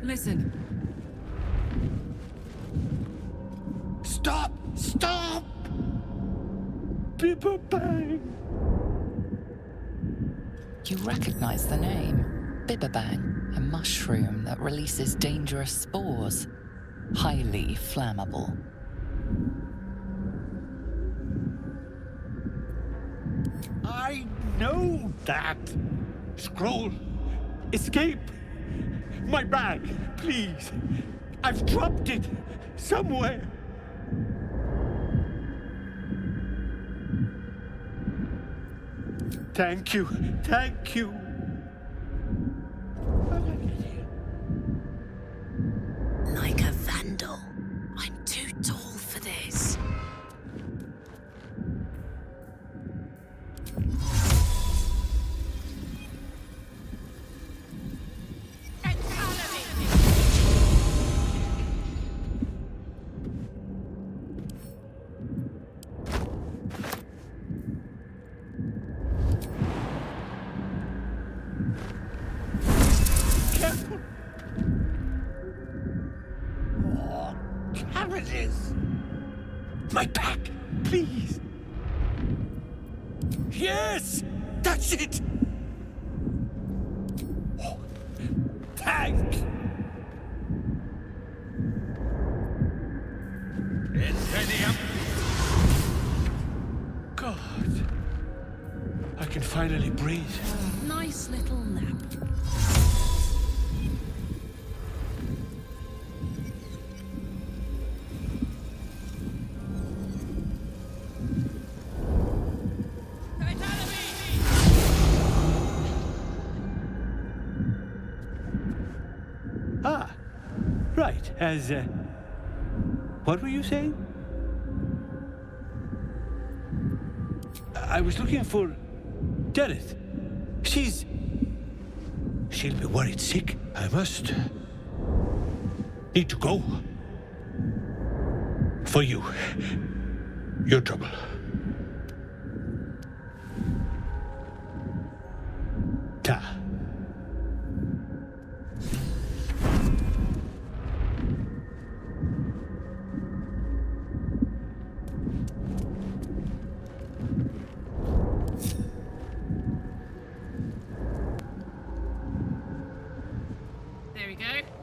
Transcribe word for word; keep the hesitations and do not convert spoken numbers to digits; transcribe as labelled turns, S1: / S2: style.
S1: Listen.
S2: Stop! Stop! Bibba Bang!
S3: You recognize the name. Bibberbang, a mushroom that releases dangerous spores. Highly flammable.
S2: I know that! Scroll! Escape! My bag, please! I've dropped it somewhere! Thank you, thank you!
S4: Like a vandal. I'm too tall for this.
S2: Careful! Oh, cabbages! My pack, please! Yes! That's it! Oh, thanks! Incendium! God! I can finally breathe.
S1: Nice little nap.
S2: Ah, right, as, uh, what were you saying? I was looking for Dereth. She's... She'll be worried sick. I must... uh, need to go. For you. Your trouble. Ta.
S1: There we go.